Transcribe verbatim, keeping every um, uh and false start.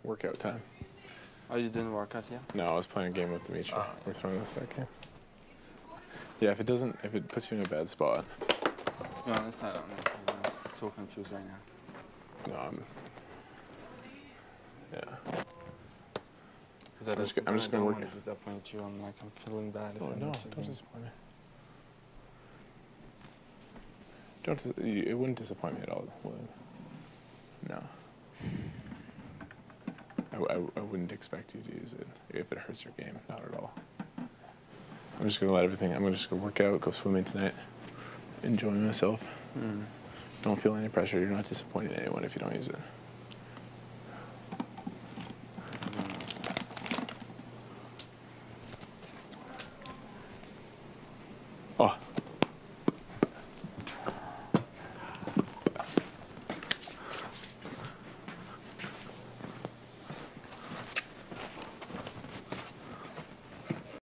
workout time. Oh, you didn't work out yet? No, I was playing a game with Dimitri. Oh. We're throwing this that game. Yeah, if it doesn't, if it puts you in a bad spot. To be honest, I don't know. I'm so confused right now. No, I'm. Yeah. Because I'm just, I'm just gonna work. I don't want to disappoint you. I'm like, I'm feeling bad. Oh if no, I'm don't disappoint me. Don't. Dis you, it wouldn't disappoint me at all. William. No. I, I, I wouldn't expect you to use it if it hurts your game. Not at all. I'm just gonna let everything. I'm just gonna work out, go swimming tonight, enjoy myself. Mm. Don't feel any pressure. You're not disappointing anyone if you don't use it.